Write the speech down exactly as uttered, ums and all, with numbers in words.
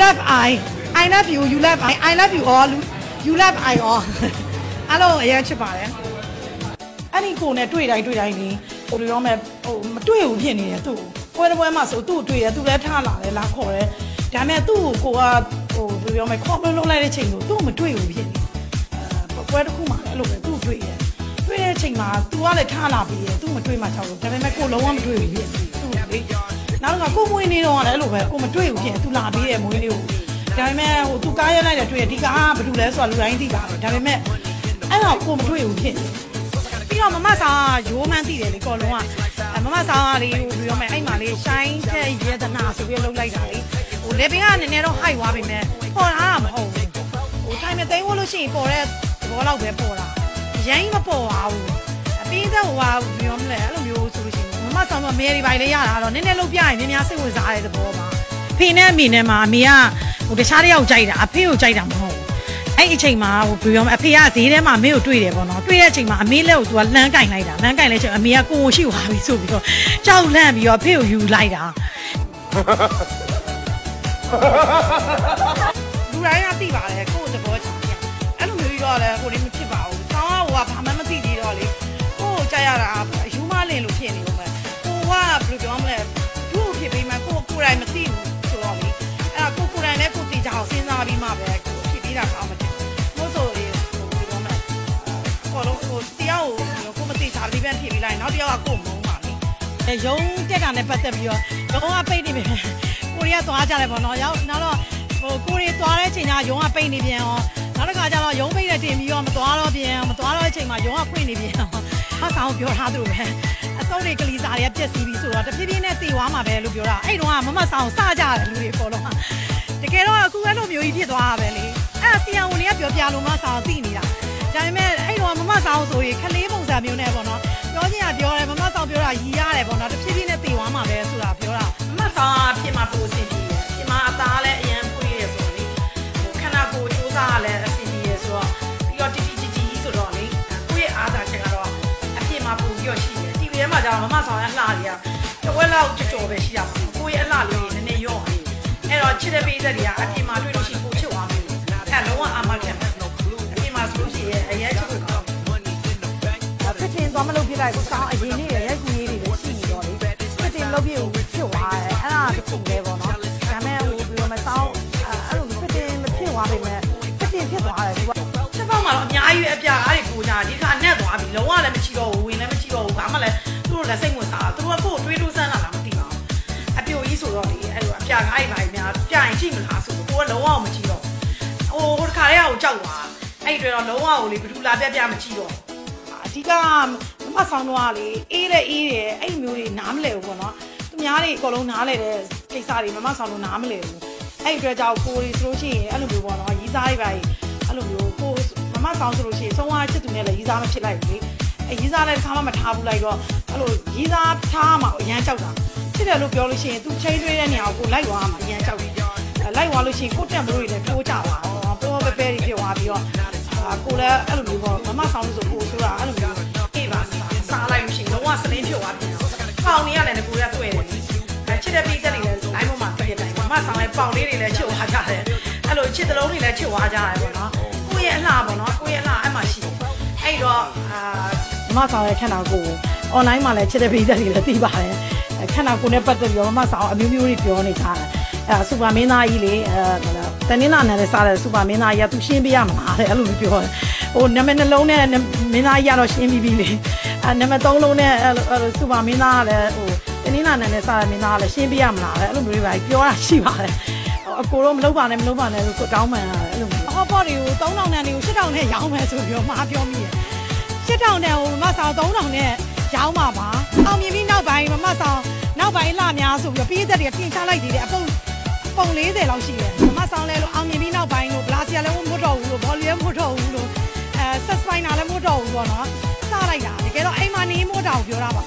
love I I love you you love I I love you all you love I all အားလုံးအရင်ချစ်ပါတယ်အဲ့ဒီကိုနဲ့တွေ့တိုင်းတွေ့တိုင်းနေဟိုလိုရောမဲ့ဟိုမတွေ့ဘူးဖြစ်နေတယ်သူ့ပွဲတစ်ပွဲမှာဆိုသူ့တွေ့တယ်သူလည်းထားလာတယ်လာခေါ်တယ်ဒါပေမဲ့သူ့ကိုကဟိုလိုရောမဲ့ခေါ်လုံးလုံးလိုက်တဲ့ချိန်ကိုသူ့မတွေ့ဘူးဖြစ်နေအဲပွဲတစ်ခုမှအဲ့လိုပဲသူ့တွေ့တယ်တွေ့တဲ့ချိန်မှာ तू ကလည်းထားလာပြီးတယ်သူ့မတွေ့မှချောက်လို့ဒါပေမဲ့ကိုလုံးဝမတွေ့ဘူးဖြစ်သူ့လေနောက်ကကိုမွေးနေတော့လည်းအဲ့လိုပဲကိုမတွေ့ဘူးဖြစ် तू လာပြီးတယ်မွေးလေးကိုဒါပေမဲ့ဟို तू ကားရလိုက်တယ်တွေ့တယ်ဒီကားကဘာလို့လဲဆိုတာလူတိုင်းသိပါတယ်ဒါပေမဲ့အဲ့တော့ကိုမတွေ့ဘူးဖြစ်ပြီးတော့မမဆောင်ရိုးမှန်းသိတယ်လေကောလုံးကမမဆောင်ကလေဟိုပြောမယ်အဲ့မှာလေရှိုင်းတဲ့ရေဒနာဆိုပြီးလှုပ်လိုက်တာလေဟိုလေပင်ကနည်းနည်းတော့ဟိုက်သွားပြီမဲ့ပေါ်တာမဟုတ်ဘူးဟိုထိုင်မသိမ်းလို့ရှိရင်ပေါ်တဲ့ဘောလောက်ပဲပေါ်တာရမ်းမပေါ်ပါဘူးအပြီးတော့ဟိုပြောမလဲအဲ့လိုမျိုးဆိုလို့ရှိရင်မမဆောင်တော့မဲရီပိုင်းလေးရတာတော့နည်းနည်းလှုပ်ပြရင်များများစိတ်ဝင်စားတဲ့သဘောပါဖေနဲ့အမေနဲ့မှာအမေကဟိုတခြားတယောက်ကြိုက်တာအဖေကိုကြိုက်တာမဟုတ်ဘူးအဲ့အချိန်မှာဟိုပြောမအဖေကဈေးထဲမှာအမေကိုတွေ့တယ်ပေါ့နော်တွေ့တဲ့အချိန်မှာအမေလက်ကိုသူကလမ်းကင်လိုက်တာလမ်းကင်လိုက်ချိန်အမေကကိုကိုရှိသွားပြီဆိုပြီးတော့ကြောက်လန့်ပြီးတော့အဖေကိုယူလိုက်တာလူတိုင်းကသိပါတယ်ကိုယ့်သဘောချင်တယ်အဲ့လိုမျိုးကြီးတော့လည်းဟိုလေးမဖြစ်ပါဘူးဆောင်းကဟိုကဘာမှမသိသေးတော့လေကိုယ့်ကိုကြိုက်ရတာအယူမလင်လို့ဖြစ်နေလို့ပဲကိုကဘယ်လိုပြောမလဲသူ့ဖြစ်ပြီးမှကိုကိုယ်တိုင်မသိဘူးဆိုတော့လေအဲ့ဒါကိုကိုယ်တိုင်လည်းကိုသိကြအောင်စဉ်းစားပြီးမှပဲကိုဖြစ်ပြီးတာကောင်းမှာမို့ဆိုလေဟိုပြောမလဲကိုလုံးဟိုတရားကိုကိုမသိချာပြီးပဲဖြစ်ပြီးလိုက်နောက်တစ်ယောက်ကကိုမုန်းပါလေရုံးတက်တာနဲ့ပတ်သက်ပြီးတော့ရုံးကပိတ်နေပြီကိုရီးယားသွားကြတယ်ပေါ့နော်ရောက်နောက်တော့ဟိုကိုရီးသွားတဲ့အချိန်ကရုံးကပိတ်နေပြန်ရောနောက်တစ်ခါကျတော့ရုံးပိတ်တဲ့တင်ပြီးတော့မသွားတော့ပြန်မသွားတော့တဲ့အချိန်မှာရုံးကဖွင့်နေပြန်ဟာဆောင်ပြောထားသူပဲအစုပ်တွေကလေးစားတွေကပြက်စီးပြီးဆိုတော့တဖြည်းဖြည်းနဲ့တေသွားမှာပဲလို့ပြောတာအဲ့တော့ကမမဆောင်စကြတယ်လူတွေအကုန်လုံးတကယ်တော့အခုအဲ့လိုမျိုးကြီးဖြစ်သွားတာပဲလေအဲ့ဆီယံဝင်တွေကပြောပြလို့မဆောင်သိနေတာဒါပေမဲ့အဲ့တော့မမဆောင်ဆိုရင်ခလေးပုံစံမျိုးနဲ့ပေါ့နော်ပြောချင်တာပြောတယ်မမဆောင်ပြောတာရီရတယ်ပေါ့နော်တဖြည်းဖြည်းနဲ့တေသွားမှာပဲဆိုတာပြောတာမမဆောင်ကဖြစ်မှာပိုစီပြီးဖြစ်မှာအသားလည်းအရင်ဖွေးရဆိုလေဟိုခဏကိုစူးစမ်းလည်းအစီအစီရဆိုတော့ပြီးတော့တီတီကြီးကြီးဆိုတော့လေကိုယ့်ရဲ့အားသာချက်ကတော့အဖြစ်မှာပိုပြီးတော့ရှိတယ်တီဗီထဲမှာကျတော့မမဆောင်ရဲ့အလှတွေကတဝက်လောက်ကြော်ကြော်ပဲရှိတာပေါ့ကိုယ့်ရဲ့အလှလေးနည်းနည်းရော့နေအဲ့တော့ချစ်တဲ့ပေးသက်တွေကအပြင်မှာတွေ့လို့ရှိရင်ပို့ချစ်သွားမယ်အဲ့လုံးဝအာမခံတယ်အပြင်မှာဆိုလို့ရှိရင်အရင်ချစ်ဖို့ကောင်းဖြစ်တင်သွားမလို့ဖြစ်လိုက်ဘူးစောင်းအရင်နေ့ရဲ့ရိုက်ကူရေးတွေလည်းရှိနေတော့လေဖြစ်တင်လုပ်ပြကိုဖြစ်သွားတယ်အဲ့ဒါတစ်ခုပဲပေါ့နော်ဒါပေမဲ့ဟိုဘယ်လိုမစောင်းအဲ့လိုဖြစ်တင်မဖြစ်သွားပေမဲ့ဖြစ်တင်ဖြစ်သွားတယ်သူကတစ်ပေါက်မှာတော့အများကြီးအပြားအားတွေကိုညာဒီခါနဲ့သွားပြီလုံးဝလည်းမချီတော့ဘူးဝင်လည်းမချီတော့ဘူးဘာမှလည်းသူတို့လည်းစိတ်ဝင်စားတာသူတို့ကကိုယ်တွေးလို့စမ်းလာတာမသိပါဘူးအပြိုကြီးဆိုတော့လေအဲ့လိုအပြားကားတွေပါများပြရင်ကြည့်မလားဆိုတော့ကိုကလုံးဝမချီတော့ဟိုဟိုတစ်ခါတည်းကကိုကြောက်သွားအဲ့ဒီတော့လုံးဝကိုလေဘယ်သူလာပြပြမချီတော့အဓိကမဆောင်တော့လေအေးလေအေးတယ်အဲ့မျိုးတွေနားမလဲဘူးပေါ့နော်သူများတွေအကုန်လုံးနားလဲတဲ့ကိစ္စတွေမမဆောင်လို့နားမလဲဘူးအဲ့ဒီအတွက်ကြောင့်ကိုတွေဆိုလို့ရှိရင်အဲ့လိုမျိုးပေါ့နော်ရီးစားတွေပါအဲ့လိုမျိုးကိုမမဆောင်ဆိုလို့ရှိရင်ဆုံးသွားချစ်သူနဲ့လည်းရီးစားမဖြစ်လိုက်ဘူးလေအဲ့ရီးစားလည်းတစ်ခါမှမထားဘူးလိုက်တော့အဲ့လိုရီးစားထားမှအရန်ကြောက်တာချစ်တယ်လို့ပြောလို့ရှိရင်သူချိန်တွေးတဲ့နေရာကိုကိုလိုက်သွားမှအရန်ကြောက်တယ်လိုက်သွားလို့ရှိရင်ကိုတက်မလို့တွေလည်းထိုးကြသွားတော့ပေါ်ပဲပဲတွေဖြစ်သွားပြီးတော့ကိုလည်းအဲ့လိုမျိုးပေါ့မမဆောင်လို့ဆိုကိုဆိုတာအဲ့လိုမျိုးအေးပါစားလိုက်လို့ရှိရင်လုံးဝစလင်းဖြစ်သွားပြီပေါင်နေရတယ်ကိုရတွေ့တယ်ချစ်တဲ့ပိတ်သက်တွေလည်း live ပေါ်မှာတွေ့ရတယ်မမဆောင်ရဲ့ပေါင်လေးတွေလည်းချစ်သွားကြတယ်အဲ့လိုချစ်သလုံးတွေလည်းချစ်သွားကြတယ်ပေါ့နော်ကိုရဲ့အလှပေါ့နော်ကိုရဲ့အလှအဲ့မှာရှိတယ်အဲ့တော့အာမမဆောင်ရဲ့ခန္ဓာကိုယ် online မှာလည်းချစ်တဲ့ပိတ်သက်တွေလည်းသိပါတယ်ခန္ဓာကိုယ်နဲ့ပတ်သက်ပြီးတော့မမဆောင်အမျိုးမျိုးတွေပြောနေကြတယ်အဲစူပါမင်းသားကြီးလေအဲတနင်္လာနေ့နဲ့စားတဲ့စူပါမင်းသားကြီးကသူရှင်းပြရမှာတဲ့အဲ့လိုမျိုးပြောတယ်ဟိုနံပါတ်နှလုံးနဲ့မင်းသားကြီးကတော့ရှင်းပြီးပြီလေအဲနံပါတ်သုံးလုံးနဲ့အဲ့လိုစူပါမင်းသားကလည်းဟိုတနင်္လာနေ့နဲ့စားတဲ့မင်းသားကလည်းရှင်းပြရမှာလားတဲ့အဲ့လိုမျိုးတွေပါပြောတာရှိပါတယ်အကိုတော့မလုပ်ပါနဲ့မလုပ်ပါနဲ့လို့ကိုတောင်းပန်ရတယ်အဲ့လိုမျိုးဟောပေါ့တွေကိုသုံးထောင်တန်တွေကိုရှစ်ထောင်နဲ့ရောင်းမယ်ဆိုပြီးတော့မှာပြောမိတယ်ရှစ်ထောင်တန်ဟိုမဆောင်သုံးထောင်နဲ့ရောင်းမှာပါအောင်မြင်ပြီးနောက်ပိုင်းမမဆောင်နောက်ပိုင်းလှများဆိုပြီးတော့ပြည်သက်တွေပြင်ချလိုက်သေးတယ်အပုံပုံလေးဆယ်လောက်ရှိတယ်မမဆောင်လဲလို့အောင်မြင်ပြီးနောက်ပိုင်းလို့ဘလာစီယာလည်းမဟုတ်တော့ဘူးလို့ဘောလီလည်းမဟုတ်တော့ဘူးလို့အဲဆက်စပိုင်နာလည်းမဟုတ်တော့ဘူးပေါ့နော်စလိုက်တာတကယ်တော့အိမ်မှာနေမို့တောင်ပြောတာပါ